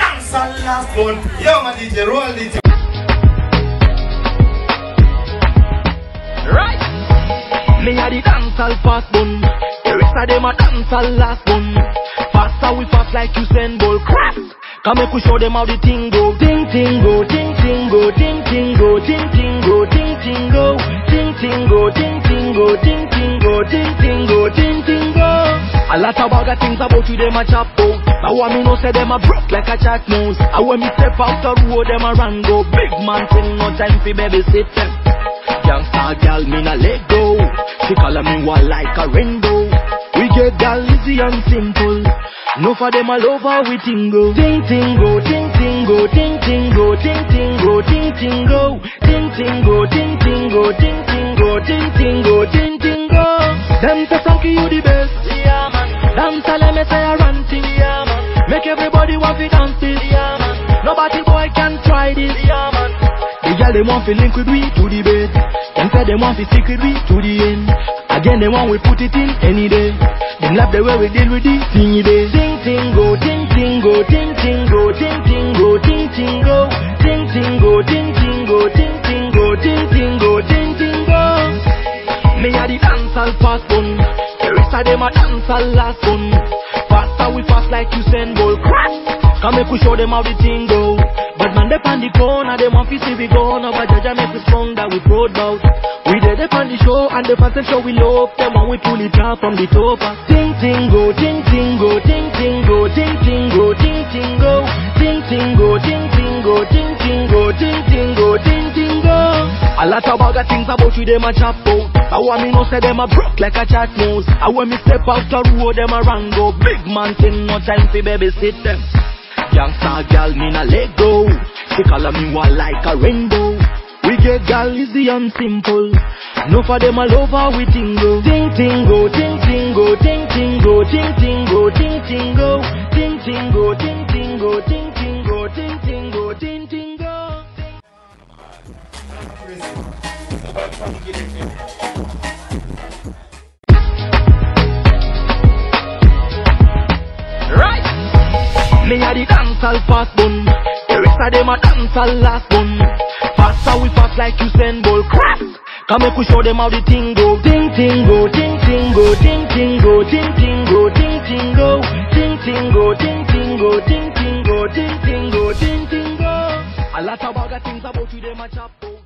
dance and last one. Yo, my DJ, roll it. Right. Me a the dancehall fast bun. The rest of them a dancehall last bun. Faster we fast like Usain Bolt. Craft. Come make we show them how the thing go. Ting ting go, ting ting go, ting ting go, ting ting go, ting ting go, ting ting go, ting ting go, ting ting go, ting ting go, ting ting go. A lot of bag of things about you them a chop out. Now what me know say them a broke like a chat mouse. And when me step out the road them a run go. Big man thing no time for babysit them. Youngster girl me na let go. She call me one like a rainbow. We get gal easy and simple. No for them all over we tingo. Ting ting go, ting ting go, ting ting go, ting ting go, ting ting go, ting ting go, ting ting go, ting ting go, ting ting go, ting ting go. Them say Frankie you the best, yeah man. Them tell me say I run thing, yeah man. Make everybody want to dance this, yeah man. Nobody boy can try this, yeah man. The girl they want to link with we to the bed. Them say they want to stick with we to the end. Again they want we put it in any day. Them love the way we deal with the thingy day. Ting ting go, ting ting go, ting ting go, ting ting go, ting ting go, ting ting go, ting ting go, ting ting go, ting ting go, ting ting go. Me a the dancehall fast bun. The rest of them a dancehall last bun. Faster we fast like Usain Bolt. Crash. Come make we show them how the thing go. But man they on the corner, they want to see we go. Now but Jaja make we strong that we proud bout. We did it on the show and the fans show we love them and we pull it down from the top. Ting ting go, ting ting go, ting ting go, ting ting go, ting ting go, ting ting go, ting ting go, ting ting go, ting ting go, ting ting go. A lot of bag of things about you them a chop out. I want me know say them a broke like a chat mouse. And when me step out the road them a run go. Big man thing no time for babysit them. Youngster girl me na let go. She call me one like a rainbow. We get gal easy and simple. No for them all over we tingo. Ting ting go, ting ting go, ting ting go, ting ting go, ting ting go, ting ting go, ting ting go, ting ting go, ting ting go, ting ting go. Right. Me a the dancehall fast bun. The rest of them a dancehall last bun. Faster we fast like Usain Bolt. Craft. Come make we show them how the thing go. Ting ting go, ting ting go, ting ting go, ting ting go, ting ting go, ting ting go, ting ting go, ting ting go, ting ting go, ting ting go. A lot of bag of things about you them a chop out.